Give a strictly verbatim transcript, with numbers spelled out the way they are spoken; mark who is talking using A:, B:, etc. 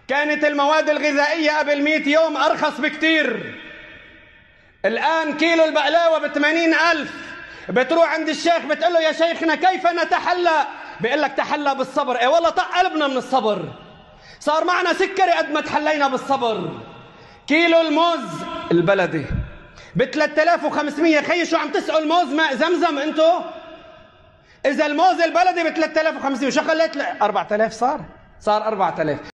A: كانت المواد الغذائية قبل مئة يوم أرخص بكتير. الآن كيلو البقلاوة بثمانين ألف. بتروح عند الشيخ بتقول له يا شيخنا كيف نتحلى؟ بيقول لك تحلى بالصبر. ايه والله طق قلبنا من الصبر. صار معنا سكري قد ما تحلينا بالصبر. كيلو الموز البلدي ب ثلاثة آلاف وخمسمئة. خيي شو عم تسقوا الموز ماء زمزم انتو؟ اذا الموز البلدي ب ثلاثة آلاف وخمسمئة شو خليت أربعة آلاف؟ صار صار أربعة آلاف.